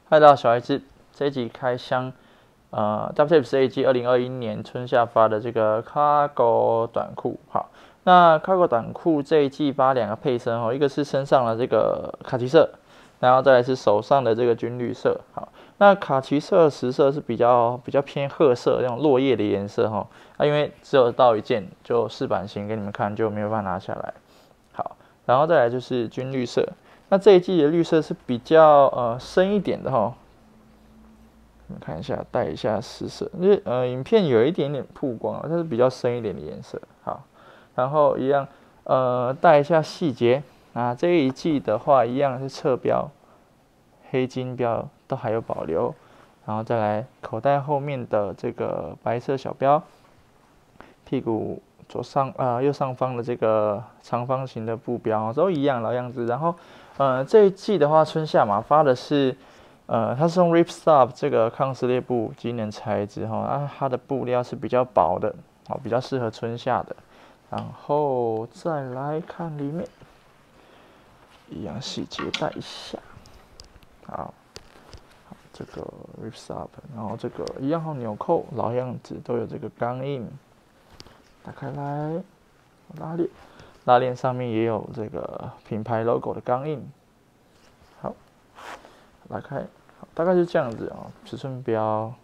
嗨，大家好，小孩子，这一集开箱，WTF 这一季2021年春夏发的这个 Cargo 短裤。好，那 Cargo 短裤这一季发两个配色哦，一个是身上的这个卡其色，然后再来是手上的这个军绿色。好，那卡其色实色是比较偏褐色那种落叶的颜色哈，因为只有到一件就试版型给你们看，就没有办法拿下来。好，然后再来就是军绿色。那这一季的绿色是比较深一点的哈，我们看一下，带一下试色，因为影片有一点点曝光啊，它是比较深一点的颜色。好，然后一样带一下细节啊，这一季的话一样是侧标，黑金标都还有保留，然后再来口袋后面的这个白色小标，屁股右上方的这个长方形的布标都一样老样子。然后这一季的话，春夏嘛发的是它是用 Ripstop 这个抗撕裂布机能材质哈，它的布料是比较薄的，比较适合春夏的。然后再来看里面，一样细节带一下，好，这个 Ripstop， 然后这个一样纽扣老样子，都有这个钢印。打开来，拉链上面也有这个品牌 logo 的钢印。好，拉开，大概是这样子啊，尺寸标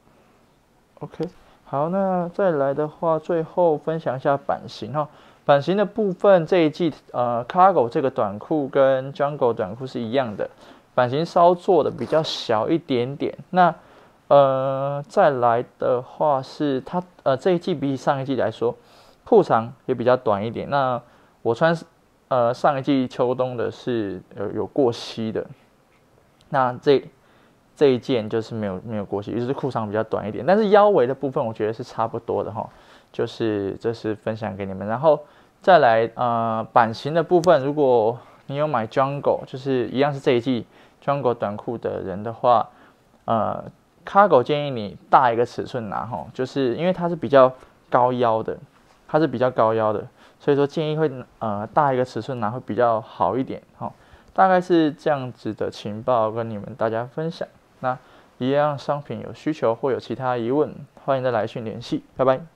，OK。好，那再来的话，最后分享一下版型哈。版型的部分，这一季Cargo 这个短裤跟 Jungle 短裤是一样的，版型稍做的比较小一点点。那再来的话是它这一季比起上一季来说，裤长也比较短一点。那我穿上一季秋冬的是有过膝的，那这一件就是没有过膝，就是裤长比较短一点，但是腰围的部分我觉得是差不多的哈。就是这是分享给你们，然后再来版型的部分，如果你有买 Jungle， 就是一样是这一季 Jungle 短裤的人的话，Cargo 建议你大一个尺寸拿哈，就是因为它是比较高腰的，所以说建议会大一个尺寸拿会比较好一点哈。大概是这样子的情报跟你们大家分享。那一样商品有需求或有其他疑问，欢迎再来讯联系，拜拜。